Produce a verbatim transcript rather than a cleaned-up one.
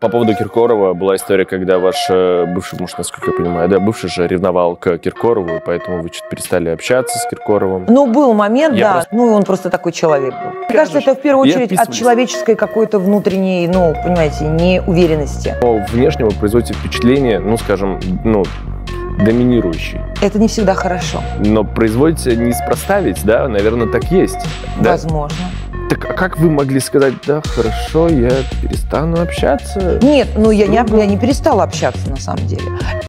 По поводу Киркорова была история, когда ваш бывший муж, насколько я понимаю, да, бывший же ревновал к Киркорову, поэтому вы чуть перестали общаться с Киркоровым. Ну, был момент, Я да. просто... Ну, он просто такой человек был. Мне кажется, это в первую очередь от человеческой какой-то внутренней, ну, понимаете, неуверенности. Но внешне вы производите впечатление, ну, скажем, ну, доминирующий. Это не всегда хорошо. Но производите неспроста ведь, да? Наверное, так есть. Возможно. Да? Так а как вы могли сказать, да, хорошо, я перестану общаться? Нет, ну я не, я не перестала общаться на самом деле.